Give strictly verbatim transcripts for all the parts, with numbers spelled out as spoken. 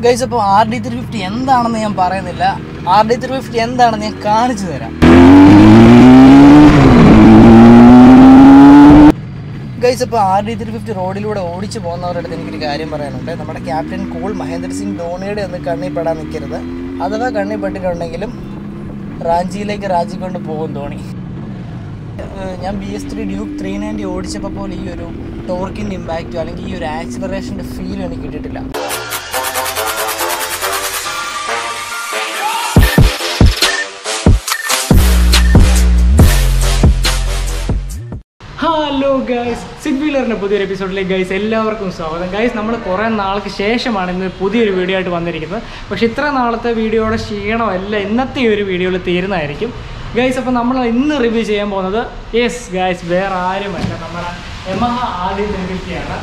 Guys, അപ്പോൾ R D three fifty എന്താണെന്ന് ഞാൻ പറയുന്നില്ല. R D three fifty എന്താണെന്ന് ഞാൻ കാണിച്ചു തരാം. Guys, അപ്പോൾ R D three fifty റോഡിലൂടെ ഓടിച്ചു പോകുന്നവരുടെ അടുത്ത് എനിക്കൊരു കാര്യം പറയാനുണ്ട്. നമ്മുടെ ക്യാപ്റ്റൻ കൂൾ മഹേന്ദ്ര സിംഗ് ധോണിയുടെ ഒന്ന് കണ്ണിൽ പെടാൻ നിൽക്കരുത്. അഥവാ കണ്ണിൽ പെട്ടിട്ടുണ്ടെങ്കിലും റാഞ്ചിയിലേക്ക് രാജി കൊണ്ട് പോകും ധോണി. ഞാൻ B S three Duke three ninety ഓടിച്ചപ്പോൾ പോലും ഈ ഒരു ടോർക്കിൻ്റെ ഇമ്പാക്റ്റോ അല്ലെങ്കിൽ ഈ ഒരു ആക്സിലറേഷൻ്റെ ഫീലും എനിക്ക് കിട്ടിയിട്ടില്ല. ഹലോ ഗൈസ്, സിഗ് വീലറിൻ്റെ പുതിയൊരു എപ്പിസോഡിലേക്ക് ഗൈസ് എല്ലാവർക്കും സ്വാഗതം. ഗൈസ്, നമ്മൾ കുറേ നാൾക്ക് ശേഷമാണ് ഇന്ന് പുതിയൊരു വീഡിയോ ആയിട്ട് വന്നിരിക്കുന്നത്. പക്ഷേ ഇത്ര നാളത്തെ വീഡിയോയുടെ ക്ഷീണമല്ല ഇന്നത്തെ ഈ ഒരു വീഡിയോയിൽ തീരുന്നതായിരിക്കും ഗൈസ്. അപ്പോൾ നമ്മൾ ഇന്ന് റിവ്യൂ ചെയ്യാൻ പോകുന്നത് യെസ് ഗൈസ് വേറെ ആരുമല്ല, നമ്മുടെ Yamaha R D three fifty ആണ്.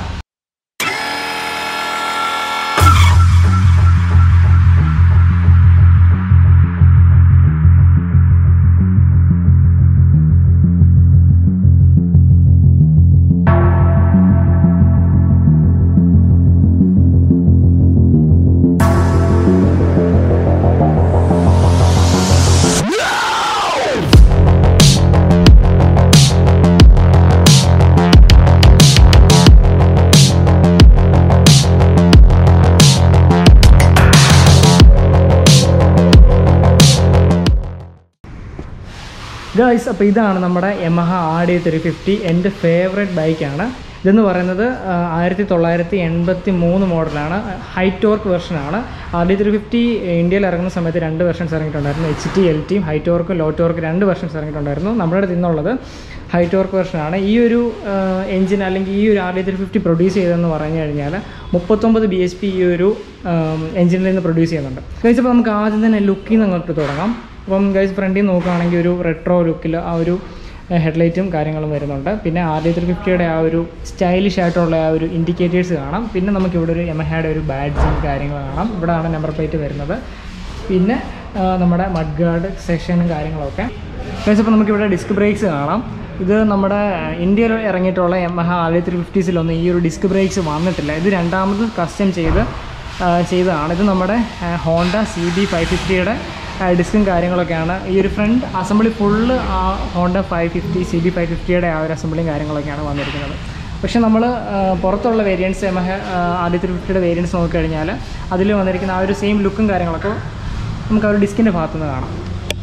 ഗൈസ്, അപ്പോൾ ഇതാണ് നമ്മുടെ Yamaha R D three fifty. എൻ്റെ ഫേവറേറ്റ് ബൈക്കാണ്. ഇതെന്ന് പറയുന്നത് ആയിരത്തി തൊള്ളായിരത്തി എൺപത്തി മൂന്ന് മോഡലാണ്, ഹൈ ടോർക്ക് വെർഷനാണ്. ആർ ഡി ത്രീ ഫിഫ്റ്റി ഇന്ത്യയിൽ ഇറങ്ങുന്ന സമയത്ത് രണ്ട് വെർഷൻസ് ഇറങ്ങിയിട്ടുണ്ടായിരുന്നു, എച്ച് ടി എൽ ടിയും ഹൈ ടോർക്ക് ലോ ടോർക്ക് രണ്ട് വെർഷൻസ് ഇറങ്ങിയിട്ടുണ്ടായിരുന്നു. നമ്മുടെ അടുത്ത് ഇന്നുള്ളത് ഹൈ ടോർക്ക് വെർഷനാണ്. ഈ ഒരു എഞ്ചിൻ അല്ലെങ്കിൽ ഈ ഒരു R D three fifty produce ചെയ്തതെന്ന് പറഞ്ഞു കഴിഞ്ഞാൽ മുപ്പത്തൊമ്പത് ബി എച്ച് പി ഈ ഒരു എഞ്ചിനിൽ നിന്ന് പ്രൊഡ്യൂസ് ചെയ്യുന്നുണ്ട്. ഗൈസ്, അപ്പോൾ നമുക്ക് ആദ്യം തന്നെ ലുക്കിൽ നിന്ന് അങ്ങോട്ട് തുടങ്ങാം. അപ്പം ഗൈസ്, ഫ്രണ്ടിൽ നോക്കുകയാണെങ്കിൽ ഒരു റെട്രോ ലുക്കിൽ ആ ഒരു ഹെഡ്ലൈറ്റും കാര്യങ്ങളും വരുന്നുണ്ട്. പിന്നെ ആർ ഡി ത്രീ ഫിഫ്റ്റിയുടെ ആ ഒരു സ്റ്റൈലിഷ് ആയിട്ടുള്ള ആ ഒരു ഇൻഡിക്കേറ്റേഴ്സ് കാണാം. പിന്നെ നമുക്കിവിടെ ഒരു യമഹയുടെ ഒരു ബാഡ്ജും കാര്യങ്ങൾ കാണാം. ഇവിടെയാണ് നമ്പർ പ്ലേറ്റ് വരുന്നത്. പിന്നെ നമ്മുടെ മഡ് ഗാർഡ് സെക്ഷനും കാര്യങ്ങളൊക്കെ. ഗൈസ്, അപ്പോൾ നമുക്കിവിടെ ഡിസ്ക് ബ്രേക്സ് കാണാം. ഇത് നമ്മുടെ ഇന്ത്യയിൽ ഇറങ്ങിയിട്ടുള്ള യമഹ ആർ ഡി ത്രീ ഫിഫ്റ്റീസിലൊന്നും ഈ ഒരു ഡിസ്ക് ബ്രേക്സ് വന്നിട്ടില്ല. ഇത് രണ്ടാമത് കസ്റ്റം ചെയ്ത് ചെയ്തതാണ്. ഇത് നമ്മുടെ ഹോണ്ട സി ബി ഫൈവ് ഫിഫ്റ്റിയുടെ ഡിസ്കും കാര്യങ്ങളൊക്കെയാണ്. ഈ ഒരു ഫ്രണ്ട് അസംബ്ലി ഫുള്ള് ആ Honda five fifty C B five ഫിഫ്റ്റിയുടെ ആ ഒരു അസംബ്ലിയും കാര്യങ്ങളൊക്കെയാണ് വന്നിരിക്കുന്നത്. പക്ഷേ നമ്മൾ പുറത്തുള്ള variants Yamaha R D three ഫിഫ്റ്റിയുടെ വേരിയൻറ്റ്സ് നോക്കിക്കഴിഞ്ഞാൽ അതിൽ വന്നിരിക്കുന്ന ആ ഒരു സെയിം ലുക്കും കാര്യങ്ങളൊക്കെ നമുക്ക് ആ ഒരു ഡിസ്കിൻ്റെ ഭാഗത്തുനിന്ന് കാണാം.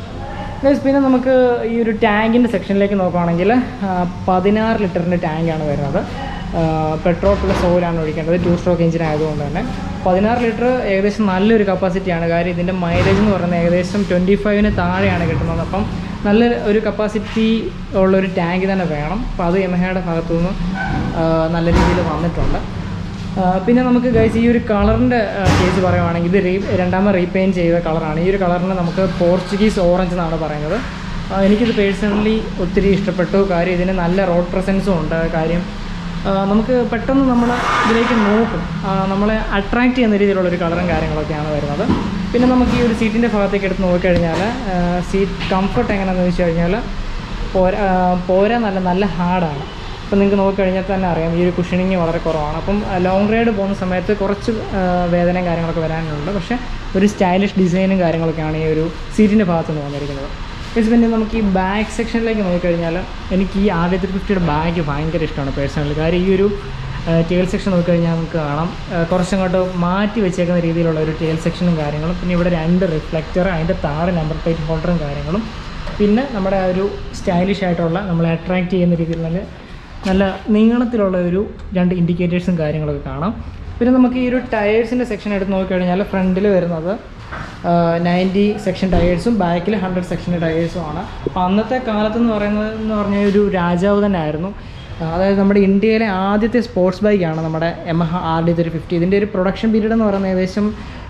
പിന്നെ നമുക്ക് ഈ ഒരു ടാങ്കിൻ്റെ സെക്ഷനിലേക്ക് നോക്കുകയാണെങ്കിൽ പതിനാറ് ലിറ്ററിൻ്റെ ടാങ്കാണ് വരുന്നത്. പെട്രോൾ പ്ലസ് ഓയിലാണ് ഒഴിക്കേണ്ടത്, ടു സ്ട്രോക്ക് എഞ്ചിൻ ആയതുകൊണ്ട് തന്നെ പതിനാറ് ലിറ്റർ ഏകദേശം നല്ലൊരു കപ്പാസിറ്റിയാണ്. കാര്യം ഇതിൻ്റെ മൈലേജ് എന്ന് പറയുന്നത് ഏകദേശം ട്വൻറ്റി ഫൈവിന് താഴെയാണ് കിട്ടുന്നത്. അപ്പം നല്ല ഒരു കപ്പാസിറ്റി ഉള്ളൊരു ടാങ്ക് തന്നെ വേണം. അപ്പോൾ അത് യമഹയുടെ ഭാഗത്തുനിന്ന് നല്ല രീതിയിൽ വന്നിട്ടുണ്ട്. പിന്നെ നമുക്ക് ഗൈസ് ഈ ഒരു കളറിൻ്റെ കേസ് പറയുവാണെങ്കിൽ ഇത് റീ രണ്ടാമത് റീപെയിൻറ്റ് ചെയ്ത കളറാണ്. ഈ ഒരു കളറിന് നമുക്ക് പോർച്ചുഗീസ് ഓറഞ്ച് എന്നാണ് പറയുന്നത്. എനിക്കിത് പേഴ്സണലി ഒത്തിരി ഇഷ്ടപ്പെട്ടു. കാര്യം ഇതിന് നല്ല റോഡ് പ്രസൻസും ഉണ്ട്. കാര്യം നമുക്ക് പെട്ടെന്ന് നമ്മൾ ഇതിലേക്ക് നോക്കും, നമ്മളെ അട്രാക്റ്റ് ചെയ്യുന്ന രീതിയിലുള്ളൊരു കളറും കാര്യങ്ങളൊക്കെയാണ് വരുന്നത്. പിന്നെ നമുക്ക് ഈ ഒരു സീറ്റിൻ്റെ ഭാഗത്തേക്ക് എടുത്ത് നോക്കിക്കഴിഞ്ഞാൽ സീറ്റ് കംഫർട്ട് എങ്ങനെയാണെന്ന് വെച്ച് കഴിഞ്ഞാൽ പോരാ പോരാ നല്ല നല്ല ഹാർഡാണ്. അപ്പം നിങ്ങൾക്ക് നോക്കിക്കഴിഞ്ഞാൽ തന്നെ അറിയാം ഈ ഒരു കുഷനിങ് വളരെ കുറവാണ്. അപ്പം ലോങ് റൈഡ് പോകുന്ന സമയത്ത് കുറച്ച് വേദനയും കാര്യങ്ങളൊക്കെ വരാനുണ്ട്. പക്ഷേ ഒരു സ്റ്റൈലിഷ് ഡിസൈനും കാര്യങ്ങളൊക്കെയാണ് ഈ ഒരു സീറ്റിൻ്റെ ഭാഗത്തുനിന്ന് വന്നിരിക്കുന്നത്. പിന്നെ നമുക്ക് ഈ ബാക്ക് സെക്ഷനിലേക്ക് നോക്കിക്കഴിഞ്ഞാൽ എനിക്ക് ഈ ആർ ഡി ത്രീ ഫിഫ്റ്റിയുടെ ബാഗ് ഭയങ്കര ഇഷ്ടമാണ് പേഴ്സണലി. കാര്യം ഈ ഒരു ടെയിൽ സെക്ഷൻ നോക്കിക്കഴിഞ്ഞാൽ നമുക്ക് കാണാം കുറച്ചങ്ങോട്ട് മാറ്റി വെച്ചേക്കുന്ന രീതിയിലുള്ള ഒരു ടെയിൽ സെക്ഷനും കാര്യങ്ങളും. പിന്നെ ഇവിടെ രണ്ട് റിഫ്ലക്റ്റർ, അതിൻ്റെ താഴെ നമ്പർ പ്ലേറ്റ് ഹോൾഡറും കാര്യങ്ങളും. പിന്നെ നമ്മുടെ ആ ഒരു സ്റ്റൈലിഷ് ആയിട്ടുള്ള നമ്മളെ അട്രാക്റ്റ് ചെയ്യുന്ന രീതിയിൽ നല്ല നല്ല നീളത്തിലുള്ള ഒരു രണ്ട് ഇൻഡിക്കേറ്റേഴ്സും കാര്യങ്ങളൊക്കെ കാണാം. പിന്നെ നമുക്ക് ഈ ഒരു ടയേഴ്സിൻ്റെ സെക്ഷൻ എടുത്ത് നോക്കിക്കഴിഞ്ഞാൽ ഫ്രണ്ടിൽ വരുന്നത് നയൻറ്റി സെക്ഷൻ ടയേഴ്സും ബാക്കിൽ ഹൺഡ്രഡ് സെക്ഷൻ ടയേഴ്സുമാണ്. അപ്പോൾ അന്നത്തെ കാലത്തെന്ന് പറയുന്നത് എന്ന് പറഞ്ഞാൽ ഒരു രാജാവ് തന്നെ ആയിരുന്നു. അതായത് നമ്മുടെ ഇന്ത്യയിലെ ആദ്യത്തെ സ്പോർട്സ് ബൈക്കാണ് നമ്മുടെ Yamaha R D three fifty. ഇതിൻ്റെ ഒരു പ്രൊഡക്ഷൻ പീരീഡ് എന്ന് പറയുന്നത് ഏകദേശം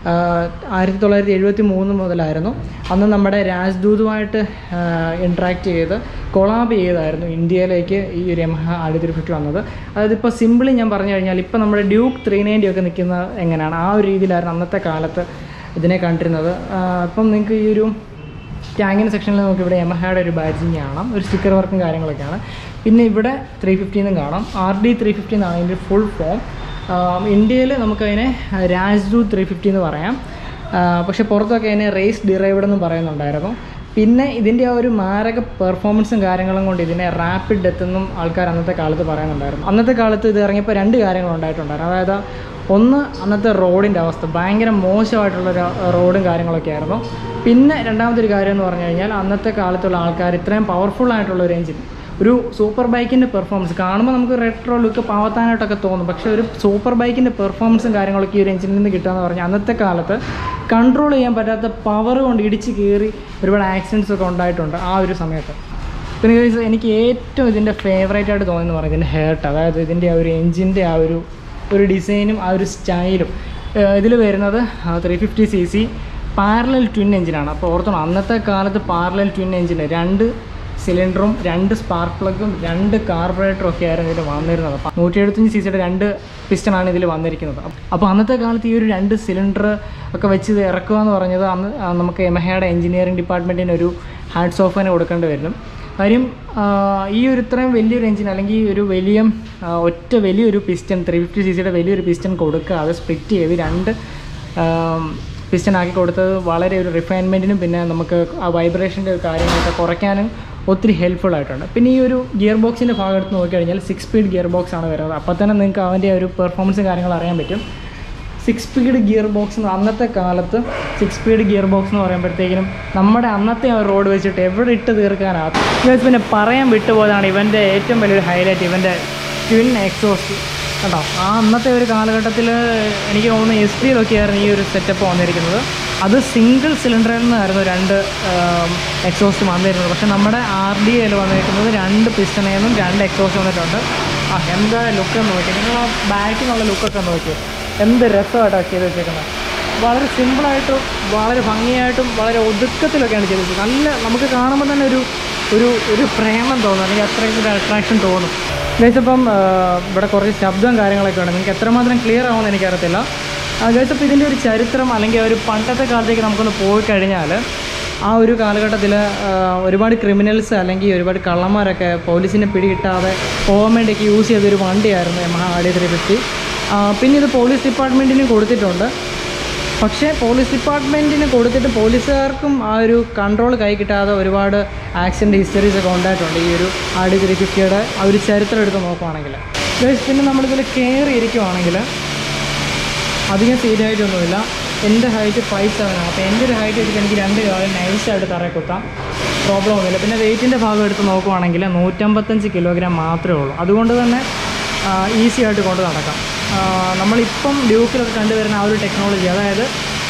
ആയിരത്തി തൊള്ളായിരത്തി എഴുപത്തി മൂന്ന് മുതലായിരുന്നു. അന്ന് നമ്മുടെ രാജ്ദൂതുമായിട്ട് ഇൻട്രാക്ട് ചെയ്ത് കൊളാബ് ചെയ്തായിരുന്നു ഇന്ത്യയിലേക്ക് ഈ ഒരു Yamaha R D three fifty വന്നത്. അതായത് ഇപ്പോൾ സിമ്പിളി ഞാൻ പറഞ്ഞു കഴിഞ്ഞാൽ ഇപ്പോൾ നമ്മുടെ ഡ്യൂക്ക് ത്രീ നയൻറ്റി ഒക്കെ നിൽക്കുന്ന എങ്ങനെയാണ് ആ ഒരു രീതിയിലായിരുന്നു അന്നത്തെ കാലത്ത് ഇതിനെ കണ്ടിരുന്നത്. അപ്പം നിങ്ങൾക്ക് ഈ ഒരു ടാങ്കിൻ്റെ സെക്ഷനിൽ നമുക്ക് ഇവിടെ യമഹയുടെ ഒരു ബാഡ്ജിങ് കാണാം, ഒരു സ്റ്റിക്കർ വർക്കും കാര്യങ്ങളൊക്കെയാണ്. പിന്നെ ഇവിടെ ത്രീ ഫിഫ്റ്റി എന്നും കാണാം. ആർ ഡി ത്രീ ഫിഫ്റ്റി എന്നാണ് അതിൻ്റെ ഫുൾ ഫോം. ഇന്ത്യയിൽ നമുക്കതിനെ രാജ്ദൂത് ത്രീ ഫിഫ്റ്റി എന്ന് പറയാം. പക്ഷേ പുറത്തൊക്കെ അതിനെ റേസ് ഡിറൈവ്ഡ് എന്ന് പറയുന്നുണ്ടായിരുന്നു. പിന്നെ ഇതിൻ്റെ ആ ഒരു മാരക പെർഫോമൻസും കാര്യങ്ങളും കൊണ്ട് ഇതിനെ റാപ്പിഡ് ഡെത്ത് എന്നും ആൾക്കാർ അന്നത്തെ കാലത്ത് പറയുന്നുണ്ടായിരുന്നു. അന്നത്തെ കാലത്ത് ഇത് ഇറങ്ങിയപ്പോൾ രണ്ട് കാര്യങ്ങൾ ഉണ്ടായിട്ടുണ്ടായിരുന്നു. അതായത് ഒന്ന്, അന്നത്തെ റോഡിൻ്റെ അവസ്ഥ ഭയങ്കര മോശമായിട്ടുള്ളൊരു റോഡും കാര്യങ്ങളൊക്കെ ആയിരുന്നു. പിന്നെ രണ്ടാമതൊരു കാര്യം എന്ന് പറഞ്ഞു കഴിഞ്ഞാൽ അന്നത്തെ കാലത്തുള്ള ആൾക്കാർ ഇത്രയും പവർഫുൾ ആയിട്ടുള്ള ഒരു എഞ്ചിൻ, ഒരു സൂപ്പർ ബൈക്കിൻ്റെ പെർഫോമൻസ് കാണുമ്പോൾ നമുക്ക് റെട്രോ ലുക്ക് പാവത്താനായിട്ടൊക്കെ തോന്നും. പക്ഷേ ഒരു സൂപ്പർ ബൈക്കിൻ്റെ പെർഫോമൻസും കാര്യങ്ങളൊക്കെ ഈ ഒരു എഞ്ചിനിൽ നിന്ന് കിട്ടുകയെന്ന് പറഞ്ഞാൽ അന്നത്തെ കാലത്ത് കൺട്രോൾ ചെയ്യാൻ പറ്റാത്ത പവർ കൊണ്ട് ഇടിച്ച് കയറി ഒരുപാട് ആക്സിഡൻറ്റ്സ് ഒക്കെ ഉണ്ടായിട്ടുണ്ട് ആ ഒരു സമയത്ത്. പിന്നെ എനിക്ക് ഏറ്റവും ഇതിൻ്റെ ഫേവറേറ്റ് ആയിട്ട് തോന്നിയെന്ന് പറയുന്നത് ഇതിൻ്റെ ഹേർട്ട്, അതായത് ഇതിൻ്റെ ആ ഒരു എഞ്ചിൻ്റെ ആ ഒരു ഒരു ഡിസൈനും ആ ഒരു സ്റ്റൈലും. ഇതിൽ വരുന്നത് three fifty C C parallel twin എഞ്ചിനാണ്. അപ്പോൾ ഓർത്തോണം, അന്നത്തെ കാലത്ത് പാരലൽ ട്വിൻ എഞ്ചിന് രണ്ട് സിലിണ്ടറും രണ്ട് സ്പാർക്ക് പ്ലഗും രണ്ട് കാർബറേറ്ററും ഒക്കെ ആയിരുന്നു ഇതിൽ വന്നിരുന്നത്. അപ്പോൾ നൂറ്റി എഴുപത്തഞ്ച് സി സിയുടെ രണ്ട് പിസ്റ്റണാണ് ഇതിൽ വന്നിരിക്കുന്നത്. അപ്പോൾ അന്നത്തെ കാലത്ത് ഈ ഒരു രണ്ട് സിലിണ്ടർ ഒക്കെ വെച്ച് ഇത് ഇറക്കുക എന്ന് പറഞ്ഞത് അന്ന് നമുക്ക് യമഹയുടെ എഞ്ചിനീയറിംഗ് ഡിപ്പാർട്ട്മെൻറ്റിന് ഒരു ഹാറ്റ്സ് ഓഫ് തന്നെ കൊടുക്കേണ്ടി വരും. കാര്യം ഈ ഒരു ഇത്രയും വലിയൊരു എഞ്ചിൻ അല്ലെങ്കിൽ ഒരു വലിയ ഒറ്റ വലിയൊരു പിസ്റ്റൺ ത്രീ ഫിഫ്റ്റി സി സിയുടെ വലിയൊരു പിസ്റ്റൺ കൊടുക്കുക, അത് സ്പ്ലിറ്റ് ചെയ്ത് രണ്ട് പിസ്റ്റൺ ആക്കി കൊടുത്തത് വളരെ ഒരു റിഫൈൻമെൻറ്റിനും പിന്നെ നമുക്ക് ആ വൈബ്രേഷൻ്റെ കാര്യങ്ങളൊക്കെ കുറയ്ക്കാനും ഒത്തിരി ഹെൽപ്ഫുൾ ആയിട്ടുണ്ട്. പിന്നെ ഈ ഒരു ഗിയർ ബോക്സിൻ്റെ ഭാഗത്ത് നോക്കിക്കഴിഞ്ഞാൽ സിക്സ് സ്പീഡ് ഗിയർ ബോക്സ് ആണ് വരുന്നത്. അപ്പോൾ തന്നെ നിങ്ങൾക്ക് അവൻ്റെ ഒരു പെർഫോമൻസും കാര്യങ്ങൾ അറിയാൻ പറ്റും. സിക്സ് സ്പീഡ് ഗിയർ ബോക്സ് അന്നത്തെ കാലത്ത് സിക്സ് സ്പീഡ് ഗിയർ ബോക്സ് എന്ന് പറയുമ്പോഴത്തേക്കിനും നമ്മുടെ അന്നത്തെ ആ റോഡ് വെച്ചിട്ട് എവിടെ ഇട്ട് തീർക്കാനാകും. പിന്നെ പറയാൻ വിട്ടുപോയതാണ് ഇവൻ്റെ ഏറ്റവും വലിയൊരു ഹൈലൈറ്റ്, ഇവൻ്റെ ട്വിൻ എക്സോസ്റ്റ് കേട്ടോ. ആ അന്നത്തെ ഒരു കാലഘട്ടത്തിൽ എനിക്ക് തോന്നുന്നു എസ് ഡിയിലൊക്കെയായിരുന്നു ഈ ഒരു സെറ്റപ്പ് വന്നിരിക്കുന്നത്. അത് സിംഗിൾ സിലിണ്ടറിൽ നിന്നായിരുന്നു രണ്ട് എക്സോസ്റ്റ് വന്നിരുന്നത്. പക്ഷേ നമ്മുടെ ആർ ഡി എയിൽ വന്നിരിക്കുന്നത് രണ്ട് പിസ്റ്റണിൽ നിന്നും രണ്ട് എക്സോസ്റ്റ് വന്നിട്ടുണ്ട്. ആ എന്താ ലുക്കെന്ന് നോക്കി, നിങ്ങൾ ആ ബാക്കിൽ നിന്നുള്ള ലുക്കൊക്കെ നോക്കി, എന്ത് രസമായിട്ടാണ് ചെയ്ത് വെച്ചേക്കുന്നത്. വളരെ സിമ്പിളായിട്ടും വളരെ ഭംഗിയായിട്ടും വളരെ ഒതുക്കത്തിലൊക്കെയാണ് ചെയ്ത് വെച്ചത്. നല്ല നമുക്ക് കാണുമ്പോൾ തന്നെ ഒരു ഒരു ഒരു പ്രേമം തോന്നും, അല്ലെങ്കിൽ അത്രയ്ക്ക് ഒരു അട്രാക്ഷൻ തോന്നും. ഗൈസ് അപ്പം ഇവിടെ കുറച്ച് ശബ്ദവും കാര്യങ്ങളൊക്കെ ഉണ്ട്, നിങ്ങൾക്ക് എത്രമാത്രം ക്ലിയർ ആവുമെന്ന് എനിക്കറിയത്തില്ല. ഗൈസ് അപ്പോൾ ഇതിൻ്റെ ഒരു ചരിത്രം അല്ലെങ്കിൽ ഒരു പണ്ടത്തെ കാലത്തേക്ക് നമുക്കൊന്ന് പോയി കഴിഞ്ഞാൽ ആ ഒരു കാലഘട്ടത്തിൽ ഒരുപാട് ക്രിമിനൽസ് അല്ലെങ്കിൽ ഒരുപാട് കള്ളന്മാരൊക്കെ പോലീസിനെ പിടികിട്ടാതെ പോകാൻ വേണ്ടിയൊക്കെ യൂസ് ചെയ്തൊരു വണ്ടിയായിരുന്നു Yamaha R D three fifty. പിന്നെ ഇത് പോലീസ് ഡിപ്പാർട്ട്മെൻറ്റിനും കൊടുത്തിട്ടുണ്ട്. പക്ഷേ പോലീസ് ഡിപ്പാർട്ട്മെൻറ്റിന് കൊടുത്തിട്ട് പോലീസുകാർക്കും ആ ഒരു കൺട്രോൾ കൈ കിട്ടാതെ ഒരുപാട് ആക്സിഡൻറ്റ് ഹിസ്റ്ററീസൊക്കെ ഉണ്ടായിട്ടുണ്ട് ഈ ഒരു ആർ ഡി ത്രീ ഫിഫ്റ്റിയുടെ ആ ഒരു ചരിത്രം എടുത്ത് നോക്കുവാണെങ്കിൽ. പിന്നെ നമ്മളിതിൽ കയറി ഇരിക്കുവാണെങ്കിൽ അധികം സീരിയസായിട്ടൊന്നുമില്ല. എൻ്റെ ഹൈറ്റ് ഫൈവ് സെവൻ ആണ്. അപ്പോൾ എൻ്റെ ഒരു ഹൈറ്റ് വെച്ചിട്ട് എനിക്ക് രണ്ട് കാലം നൈസായിട്ട് തറയിൽ കുത്താം, പ്രോബ്ലം ഒന്നുമില്ല. പിന്നെ വെയ്റ്റിൻ്റെ ഭാഗം എടുത്ത് നോക്കുവാണെങ്കിൽ നൂറ്റമ്പത്തഞ്ച് കിലോഗ്രാം മാത്രമേ ഉള്ളൂ. അതുകൊണ്ട് തന്നെ ഈസി ആയിട്ട് കൊണ്ട് നടക്കാം. നമ്മളിപ്പം ഡ്യൂക്കിലൊക്കെ കണ്ടുവരുന്ന ആ ഒരു ടെക്നോളജി, അതായത്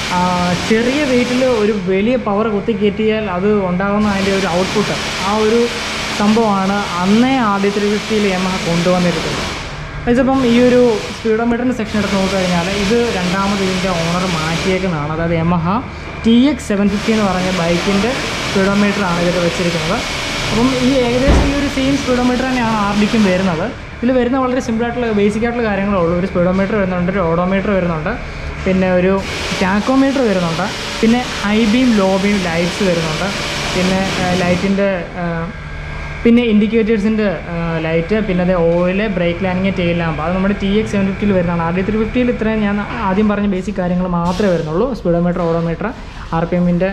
ചെറിയ വെയ്റ്റിൽ ഒരു വലിയ പവർ കുത്തിക്കയറ്റിയാൽ അത് ഉണ്ടാകുന്ന അതിൻ്റെ ഒരു ഔട്ട്പുട്ട്, ആ ഒരു സംഭവമാണ് അന്നേ ആർ ഡി ത്രീ ഫിഫ്റ്റിയിൽ യമഹ കൊണ്ടുവന്നിരിക്കുന്നത്. അതിപ്പം ഈ ഒരു സ്പീഡോമീറ്ററിൻ്റെ സെക്ഷൻ എടുത്ത് നോക്കിക്കഴിഞ്ഞാൽ ഇത് രണ്ടാമത് ഇതിൻ്റെ ഓണർ മാറ്റിയേക്കുന്നതാണ്. അതായത് Yamaha T X seven fifty എന്ന് പറഞ്ഞ ബൈക്കിൻ്റെ സ്പീഡോമീറ്ററാണ് ഇതിൽ വെച്ചിരിക്കുന്നത്. അപ്പം ഈ ഏകദേശം ഈ ഒരു സെയിം സ്പീഡോമീറ്റർ തന്നെയാണ് ആർ ഡിക്കും വരുന്നത്. ഇതിൽ വരുന്ന വളരെ സിമ്പിളായിട്ടുള്ള ബേസിക് ആയിട്ടുള്ള കാര്യങ്ങളേ ഉള്ളൂ. ഒരു സ്പീഡോമീറ്റർ വരുന്നുണ്ട്, ഒരു ഓഡോമീറ്റർ വരുന്നുണ്ട്, പിന്നെ ഒരു ടാക്കോമീറ്റർ വരുന്നുണ്ട്, പിന്നെ high beam low beam lights വരുന്നുണ്ട്, പിന്നെ ലൈറ്റിൻ്റെ പിന്നെ ഇൻഡിക്കേറ്റേഴ്സിൻ്റെ ലൈറ്റ്, പിന്നെ അത് ഓയിൽ, ബ്രേക്ക് ലാനിങ്, ടെയിൽ ലാമ്പ്. അത് നമ്മുടെ ടി എക്സ് സെവൻ ഫിഫ്റ്റിയിൽ വരുന്നതാണ്. ആർ ഡി ത്രീ ഫിഫ്റ്റിയിൽ ഇത്രയും ഞാൻ ആദ്യം പറഞ്ഞ ബേസിക് കാര്യങ്ങൾ മാത്രമേ വരുന്നുള്ളൂ. സ്പീഡോമീറ്റർ, ഓഡോമീറ്റർ, ആർ പി എമ്മിൻ്റെ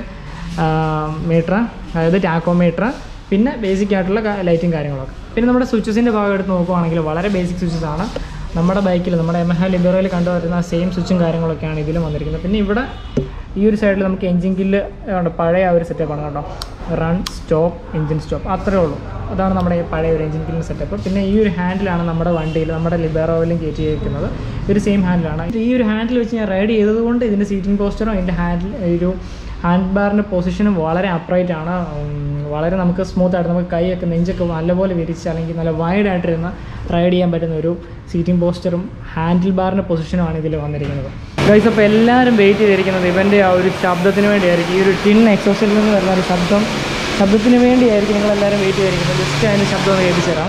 മീറ്റർ, അതായത് ടാക്കോമീറ്റർ, പിന്നെ ബേസിക് ആയിട്ടുള്ള ലൈറ്റും കാര്യങ്ങളൊക്കെ. പിന്നെ നമ്മുടെ സ്വിച്ചസിൻ്റെ ഭാഗം എടുത്ത് നോക്കുവാണെങ്കിൽ വളരെ ബേസിക് സ്വിച്ചസ് ആണ്. നമ്മുടെ ബൈക്കിൽ നമ്മുടെ യമഹ ലിബറയിൽ കണ്ടുവരുന്ന സെയിം സ്വിച്ചും കാര്യങ്ങളൊക്കെയാണ് ഇതിലും വന്നിരിക്കുന്നത്. പിന്നെ ഇവിടെ ഈ ഒരു സൈഡിൽ നമുക്ക് എഞ്ചിൻ കില്ല് ഉണ്ട്, പഴയ ആ ഒരു സെറ്റപ്പാണ് കേട്ടോ. റൺ, സ്റ്റോപ്പ്, എഞ്ചിൻ സ്റ്റോപ്പ്, അത്രേ ഉള്ളൂ. അതാണ് നമ്മുടെ പഴയ ഒരു എഞ്ചിൻ കില്ലിൻ്റെ സെറ്റപ്പ്. പിന്നെ ഈ ഒരു ഹാൻഡിലാണ് നമ്മുടെ വണ്ടിയിൽ നമ്മുടെ ലിബറോയിലും കയറ്റിയിരിക്കുന്നത്. ഒരു സെയിം ഹാൻഡിലാണ്. ഈ ഒരു ഹാൻഡിൽ വെച്ച് ഞാൻ റൈഡ് ചെയ്തതുകൊണ്ട് ഇതിൻ്റെ സീറ്റിംഗ് പോസ്റ്ററും ഇതിൻ്റെ ഹാൻഡിൽ ഒരു ഹാൻഡ് ബാറിൻ്റെ പൊസിഷനും വളരെ അപ്രൈറ്റ് ആണ്. വളരെ നമുക്ക് സ്മൂത്തായിട്ട് നമുക്ക് കൈയൊക്കെ നെഞ്ചൊക്കെ നല്ലപോലെ വിരിച്ച് അല്ലെങ്കിൽ നല്ല വൈഡായിട്ടിരുന്ന് റൈഡ് ചെയ്യാൻ പറ്റുന്ന ഒരു സീറ്റിംഗ് പോസ്റ്ററും ഹാൻഡിൽ ബാറിൻ്റെ പൊസിഷനുമാണ് ഇതിൽ വന്നിരിക്കുന്നത്. ഗൈസ് അപ്പോൾ എല്ലാവരും വെയിറ്റ് ചെയ്തിരിക്കുന്നത് ഇവൻ്റെ ആ ഒരു ശബ്ദത്തിന് വേണ്ടിയായിരിക്കും. ഈ ഒരു ടിൻ എക്സോസിൽ നിന്ന് വരുന്ന ഒരു ശബ്ദം ശബ്ദത്തിന് വേണ്ടിയായിരിക്കും നിങ്ങളെല്ലാവരും വെയിറ്റ് ചെയ്തിരിക്കുന്നത്. ജസ്റ്റ് അതിൻ്റെ ശബ്ദം ഒന്ന് കേൾപ്പിച്ചു തരാം.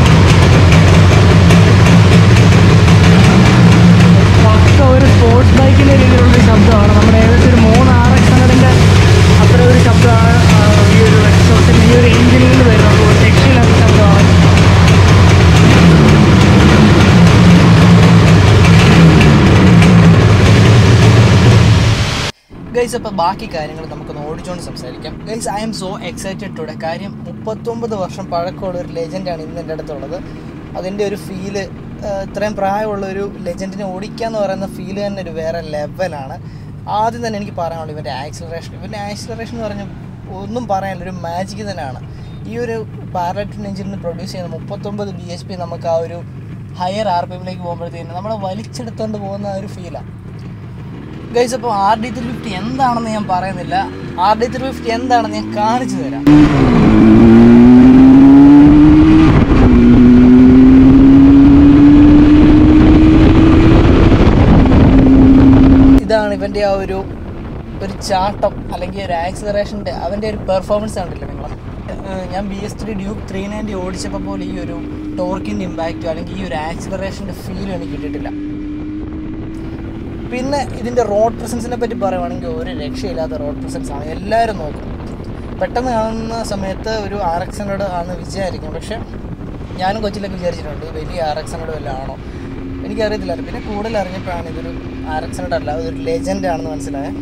ഒരു സ്പോർട്സ് ബൈക്ക് ഗൈസ്, അപ്പോൾ ബാക്കി കാര്യങ്ങൾ നമുക്കൊന്ന് ഓടിച്ചുകൊണ്ട് സംസാരിക്കാം. Guys, I'm so excited today. കാര്യം മുപ്പത്തൊമ്പത് വർഷം പഴക്കമുള്ള ഒരു ലെജൻഡാണ് ഇന്ന് എൻ്റെ അടുത്തുള്ളത്. അതിൻ്റെ ഒരു ഫീല്, ഇത്രയും പ്രായമുള്ള ഒരു ലെജൻഡിനെ ഓടിക്കുക എന്ന് പറയുന്ന ഫീല് തന്നെ ഒരു വേറെ ലെവലാണ്. ആദ്യം തന്നെ എനിക്ക് പറയാനുള്ളൂ ഇവൻ്റെ ആക്സിലറേഷൻ. ഇവൻ്റെ ആക്സിലറേഷൻ എന്ന് പറഞ്ഞാൽ ഒന്നും പറയാനില്ല, ഒരു മാജിക് തന്നെയാണ്. ഈ ഒരു പാരലൽ എഞ്ചിനിൽ പ്രൊഡ്യൂസ് ചെയ്യുന്ന മുപ്പത്തൊമ്പത് ബി എച്ച് പി നമുക്ക് ആ ഒരു ഹയർ ആർ പി എമ്മിലേക്ക് പോകുമ്പോഴത്തേക്കും നമ്മളെ വലിച്ചെടുത്തുകൊണ്ട് പോകുന്ന ഒരു ഫീലാണ്. ഗൈസ്, അപ്പോൾ ആർ ഡി ത്രീ ഫിഫ്റ്റി എന്താണെന്ന് ഞാൻ പറയുന്നില്ല. ആർ ഡി ത്രീ ഫിഫ്റ്റി എന്താണെന്ന് ഞാൻ കാണിച്ചു തരാം. ഇതാണ് ഇവൻ്റെ ആ ഒരു ഒരു ചാട്ടം, അല്ലെങ്കിൽ ഒരു ആക്സിലറേഷൻ്റെ അവൻ്റെ ഒരു പെർഫോമൻസ് കണ്ടില്ല നിങ്ങൾ. ഞാൻ B S three Duke three ninety ഓടിച്ചപ്പോൾ പോലെ ഈ ഒരു ടോർക്കിൻ്റെ ഇമ്പാക്റ്റോ അല്ലെങ്കിൽ ഈ ഒരു ആക്സിലറേഷൻ്റെ ഫീലും എനിക്ക് കിട്ടിയിട്ടില്ല. പിന്നെ ഇതിൻ്റെ റോഡ് പ്രസൻസിനെ പറ്റി പറയുവാണെങ്കിൽ ഒരു രക്ഷയില്ലാത്ത റോഡ് പ്രസൻസ് ആണ്. എല്ലാവരും നോക്കും, പെട്ടെന്ന് കാണുന്ന സമയത്ത് ഒരു ആർ എക്സ് ഹൺഡ്രഡ് ആണെന്ന് വിചാരിക്കും. പക്ഷേ ഞാനും കൊച്ചിലൊക്കെ വിചാരിച്ചിട്ടുണ്ട് വലിയ ആർ എക്സ് ഹൺഡ്രഡ് വല്ല ആണോ, എനിക്കറിയത്തില്ലായിരുന്നു. പിന്നെ കൂടുതൽ അറിഞ്ഞപ്പോഴാണ് ഇതൊരു ആർ എക്സ് ഹൺഡ്രഡ് അല്ല, ഇതൊരു ലെജൻഡ് ആണെന്ന് മനസ്സിലായത്.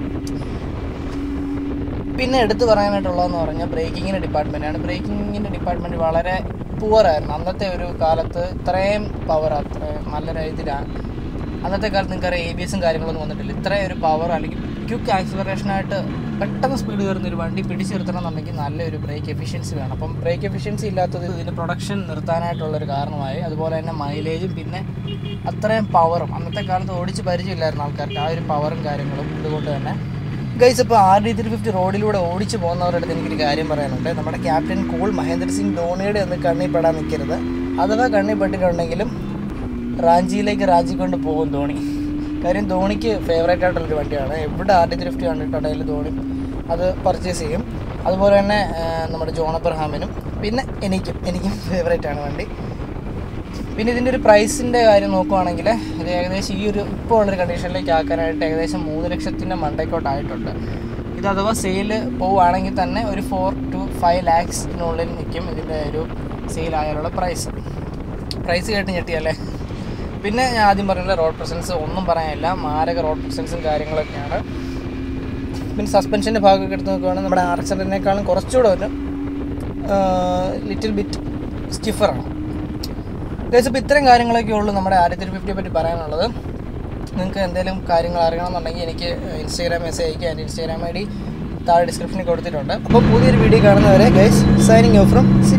പിന്നെ എടുത്തു പറയാനായിട്ടുള്ളതെന്ന് പറഞ്ഞാൽ ബ്രേക്കിങ്ങിൻ്റെ ഡിപ്പാർട്ട്മെൻറ്റാണ്. ബ്രേക്കിങ്ങിൻ്റെ ഡിപ്പാർട്ട്മെൻറ്റ് വളരെ പുവറായിരുന്നു അന്നത്തെ ഒരു കാലത്ത്. ഇത്രയും പവർ, അത്രയും നല്ല രീതിയിലാണ് അന്നത്തെ കാലത്ത്. നിങ്ങൾക്കറിയാം, എ ബി എസും കാര്യങ്ങളൊന്നും വന്നിട്ടില്ല. ഇത്രയും ഒരു പവർ അല്ലെങ്കിൽ ക്വിക്ക് ആക്സിലറേഷനായിട്ട് പെട്ടെന്ന് സ്പീഡ് കയറുന്നൊരു വണ്ടി പിടിച്ചു നിർത്തണമെന്നുണ്ടെങ്കിൽ നല്ലൊരു ബ്രേക്ക് എഫിഷ്യൻസി വേണം. അപ്പം ബ്രേക്ക് എഫിഷ്യൻസി ഇല്ലാത്തത് ഇതിൻ്റെ പ്രൊഡക്ഷൻ നിർത്താനായിട്ടുള്ളൊരു കാരണമായി. അതുപോലെ തന്നെ മൈലേജും പിന്നെ അത്രയും പവറും അന്നത്തെ കാലത്ത് ഓടിച്ച് പരിചയമില്ലായിരുന്നു ആൾക്കാർക്ക്, ആ ഒരു പവറും കാര്യങ്ങളും. ഇതുകൊണ്ട് തന്നെ ഗൈസ്, ഇപ്പോൾ ആർ ഡി ത്രീ ഫിഫ്റ്റി റോഡിലൂടെ ഓടിച്ച് പോകുന്നവരുടെ അടുത്ത് എനിക്കൊരു കാര്യം പറയാനുണ്ട്. നമ്മുടെ ക്യാപ്റ്റൻ കൂൾ മഹേന്ദ്ര സിംഗ് ധോണിയുടെ ഒന്ന് കണ്ണിൽ പെടാൻ നിൽക്കരുത്. അഥവാ കണ്ണിൽ പെട്ടിട്ടുണ്ടെങ്കിലും റാഞ്ചിയിലേക്ക് റാഞ്ചിക്കൊണ്ട് പോകും ധോണി. കാര്യം ധോണിക്ക് ഫേവറേറ്റ് ആയിട്ടുള്ളൊരു വണ്ടിയാണ്. എവിടെ ആർ ഡി ത്രീ ഫിഫ്റ്റി കണ്ടിട്ടുണ്ടെങ്കിൽ ധോണി അത് പർച്ചേസ് ചെയ്യും. അതുപോലെ തന്നെ നമ്മുടെ ജോൺ അബ്രഹാമിനും പിന്നെ എനിക്കും എനിക്കും ഫേവറേറ്റ് ആണ് വണ്ടി. പിന്നെ ഇതിൻ്റെ ഒരു പ്രൈസിൻ്റെ കാര്യം നോക്കുവാണെങ്കിൽ ഇത് ഏകദേശം ഈ ഒരു ഇപ്പോൾ ഉള്ളൊരു കണ്ടീഷനിലേക്ക് ആക്കാനായിട്ട് ഏകദേശം മൂന്ന് ലക്ഷത്തിൻ്റെ മണ്ടയ്ക്കോട്ടായിട്ടുണ്ട്. ഇത് അഥവാ സെയിൽ പോവുകയാണെങ്കിൽ തന്നെ ഒരു ഫോർ ടു ഫൈവ് ലാക്സിനുള്ളിൽ നിൽക്കും ഇതിൻ്റെ ഒരു സെയിലായാലുള്ള പ്രൈസ്. പ്രൈസ് കേട്ട് ഞെട്ടിയല്ലേ. പിന്നെ ഞാൻ ആദ്യം പറഞ്ഞ റോഡ് പ്രസൻസ് ഒന്നും പറയാനില്ല, മാരക റോഡ് പ്രസൻസും കാര്യങ്ങളൊക്കെയാണ്. പിന്നെ സസ്പെൻഷൻ്റെ ഭാഗമൊക്കെ എടുത്ത് നോക്കുകയാണെങ്കിൽ നമ്മുടെ ആർ എക്സ് ഹൺഡ്രഡിനേക്കാളും കുറച്ചുകൂടെ ഒരു ലിറ്റിൽ ബിറ്റ് സ്റ്റിഫറാണ്. ഗൈസ്, ഇപ്പോൾ ഇത്രയും കാര്യങ്ങളൊക്കെ ഉള്ളൂ നമ്മുടെ ആർ ഡി ത്രീ ഫിഫ്റ്റിയെ പറ്റി പറയാനുള്ളത്. നിങ്ങൾക്ക് എന്തെങ്കിലും കാര്യങ്ങൾ അറിയണമെന്നുണ്ടെങ്കിൽ എനിക്ക് ഇൻസ്റ്റാഗ്രാം മെസ്സേജ് അയക്കുക. എൻ്റെ ഇൻസ്റ്റാഗ്രാം ഐ ഡി താഴെ ഡിസ്ക്രിപ്ഷനിൽ കൊടുത്തിട്ടുണ്ട്. അപ്പോൾ പുതിയൊരു വീഡിയോ കാണുന്നവരെ guys, signing off from C